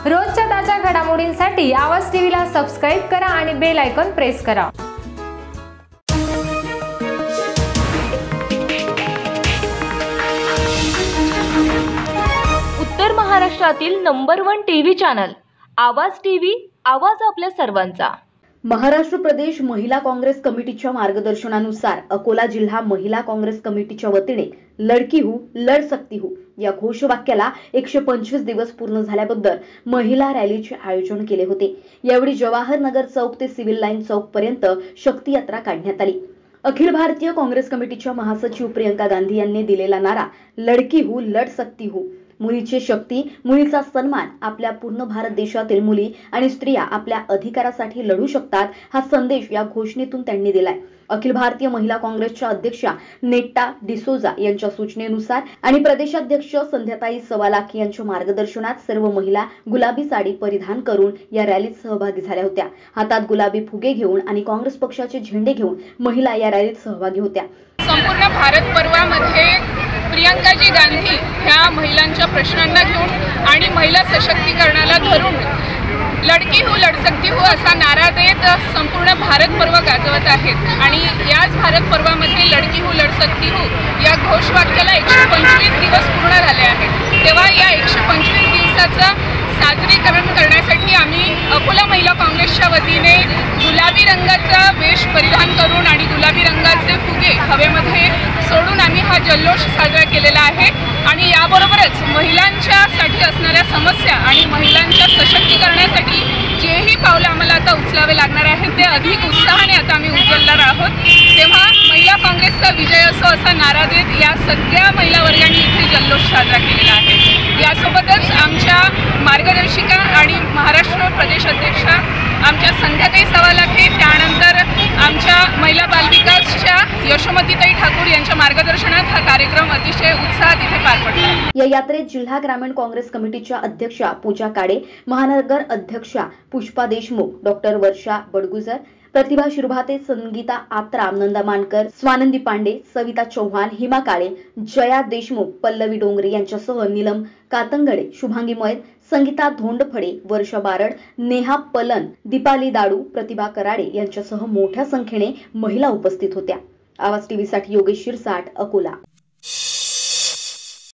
रोजच्या ताज्या घडामोडींसाठी आवाज टीव्हीला सबस्क्राइब करा आणि बेल आयकॉन प्रेस करा। उत्तर महाराष्ट्रातील number 1 TV channel Awaaz TV, आवाज आपल्या सर्वांचा। महाराष्ट्र प्रदेश महिला काँग्रेस कमिटीच्या मार्गदर्शनानुसार अकोला जिल्हा महिला काँग्रेस कमिटीच्या वतीने लडकी हूँ लढ सकती हूँ या घोषवाक्याला 125 दिवस पूर्ण झाल्याबद्दल महिला रॅलीचे आयोजन केले होते। यावेळी जवाहर नगर चौक ते सिव्हिल लाईन चौक पर्यंत शक्ती यात्रा काढण्यात आली। अखिल भारतीय काँग्रेस कमिटीच्या महासचिव प्रियंका गांधी यांनी दिलेला नारा लडकी हूँ लढ सकती हूँ, मुलीची शक्ती, मुलीचा सन्मान, आपल्या पूर्ण भारत देशातील मुली आणि स्त्रिया आपल्या अधिकारासाठी लढू शकतात हा संदेश या घोषणेतून त्यांनी दिलाय। अखिल भारतीय महिला काँग्रेसच्या अध्यक्षा नेट्टा डिसोजा यांच्या सूचनेनुसार आणि प्रदेशाध्यक्ष संध्याताई सवालाखी यांच्या मार्गदर्शनात सर्व महिला गुलाबी साडी परिधान करून या रॅलीत सहभागी झाल्या होत्या। हातात गुलाबी फुगे घेऊन आणि काँग्रेस पक्षाचे झेंडे घेऊन महिला या रॅलीत सहभागी होत्या। संपूर्ण भारत पर्वामध्ये प्रियंकाजी गांधी ह्या महिलांच्या प्रश्नांना घेऊन आणि महिला सशक्तीकरणाला धरून लडकी हूँ लढ सकती हूँ असा नारा देत संपूर्ण भारत पर्व गाजवत आहेत। आणि याच भारत पर्वामध्ये लडकी हूँ लढ सकती हूँ या घोषवाक्याला 125 दिवस पूर्ण झाले आहेत। तेव्हा या 125 दिवसाचं साजरीकरण करण्यासाठी आम्ही अकोला महिला काँग्रेसच्या वतीने गुलाबी रंगाचा वेश परिधान करून आणि गुलाबी रंगाचे फुगे हवेमध्ये सोडून आम्ही हा जल्लोष साजरा केलेला आहे। आणि याबरोबरच महिलांच्यासाठी असणाऱ्या समस्या आणि महिलांच्या सशक्तीकरणासाठी जेही पावलं आम्हाला आता उचलावे लागणार आहेत ते अधिक उत्साहाने आता आम्ही उचलणार आहोत। तेव्हा महिला काँग्रेसचा विजय असो असा नारा देत या सगळ्या महिला वर्गांनी इथे जल्लोष साजरा केलेला आहे। यासोबतच आमच्या मार्गदर्शिका आणि महाराष्ट्र प्रदेश अध्यक्षा आमच्या संध्याताई सवालाखी, त्यानंतर आमच्या महिला बालविकासच्या यशोमतीताई ठाकूर यांच्या मार्गदर्शनात हा कार्यक्रम अतिशय उत्साहात इथे पार पडला। या यात्रेत जिल्हा ग्रामीण काँग्रेस कमिटीच्या अध्यक्षा पूजा काडे, महानगर अध्यक्षा पुष्पा देशमुख, डॉक्टर वर्षा बडगुजर, प्रतिभा शिरभाते, संगीता आत्राम, नंदा मानकर, स्वानंदी पांडे, सविता चौहान, हिमा काळे, जया देशमुख, पल्लवी डोंगरे यांच्यासह नीलम कातंगडे, शुभांगी मोयर, संगीता धोंडफडे, वर्षा बारड, नेहा पलन, दीपाली दाडू, प्रतिभा कराडे यांच्यासह मोठ्या संख्येने महिला उपस्थित होत्या। आवाज टीव्हीसाठी योगेश शिरसाट, अकोला।